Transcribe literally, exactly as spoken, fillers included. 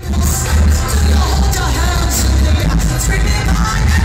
Do you hold your hands in the air, screaming my